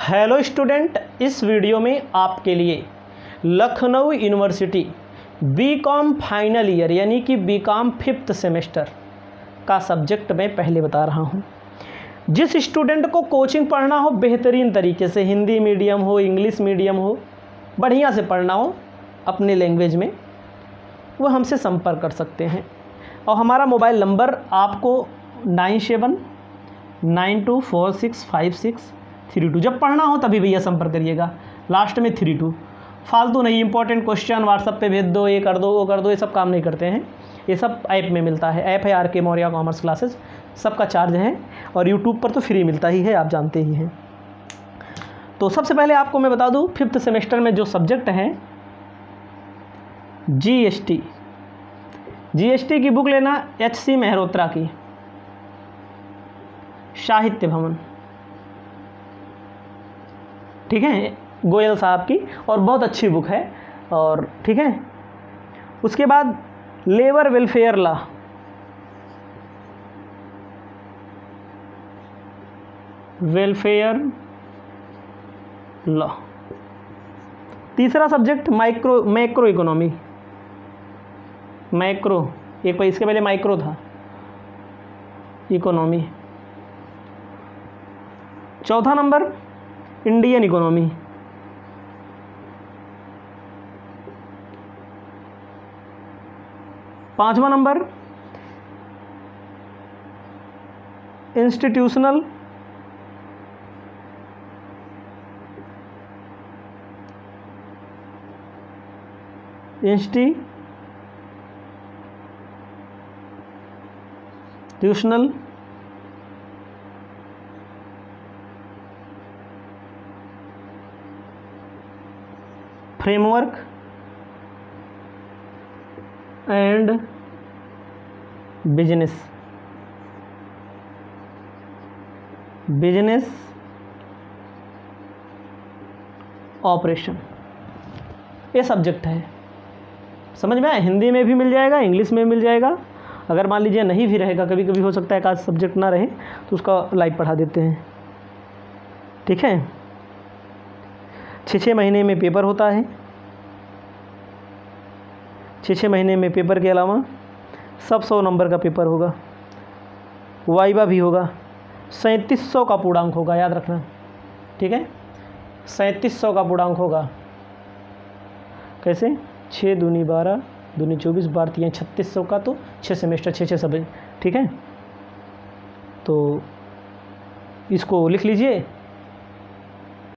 Hello student, इस video में आपके लिए Lucknow university B Com final year यानी कि बीकॉम 5th सेमेस्टर का सब्जेक्ट मैं पहले बता रहा हूँ। जिस स्टूडेंट को कोचिंग पढ़ना हो बेहतरीन तरीके से, हिंदी मीडियम हो, इंग्लिश मीडियम हो, बढ़िया से पढ़ना हो अपने लैंग्वेज में, वो हमसे संपर्क कर सकते हैं। और हमारा मोबाइल नंबर आपको 9792465632। जब पढ़ना हो तभी भैया संपर्क करिएगा, लास्ट में 32। फालतू नहीं, इंपॉर्टेंट क्वेश्चन व्हाट्सएप पे भेज दो, ये कर दो वो कर दो, ये सब काम नहीं करते हैं। ये सब ऐप में मिलता है। ऐप है RK मौर्या कॉमर्स क्लासेस, सबका चार्ज है और यूट्यूब पर तो फ्री मिलता ही है, आप जानते ही हैं। तो सबसे पहले आपको मैं बता दूं, 5th सेमेस्टर में जो सब्जेक्ट हैं GST की बुक लेना HC मेहरोत्रा की, साहित्य भवन, ठीक है, गोयल साहब की, और बहुत अच्छी बुक है। और ठीक है, उसके बाद लेबर वेलफेयर लॉ, तीसरा सब्जेक्ट मैक्रो इकोनॉमी, मैक्रो, एक पर इसके पहले माइक्रो था, इकोनॉमी। चौथा नंबर इंडियन इकोनॉमी। पांचवा number institutional framework and business operation, ये सब्जेक्ट है। समझ में आया? हिंदी में भी मिल जाएगा, इंग्लिश में मिल जाएगा। अगर मान लीजिए नहीं भी रहेगा, कभी कभी हो सकता है कि सब्जेक्ट ना रहे तो उसका लाइव पढ़ा देते हैं, ठीक है। 6 महीने में पेपर होता है। 6 महीने में पेपर के अलावा सब 100 नंबर का पेपर होगा, वाइवा भी होगा। 3700 का पूर्णांक होगा, याद रखना, ठीक है। 3700 का पूर्णांक होगा। कैसे? 6 दूनी 12, दूनी 24, 12 3600 का, तो 6 सेमेस्टर 6 सब, ठीक है। तो इसको लिख लीजिए।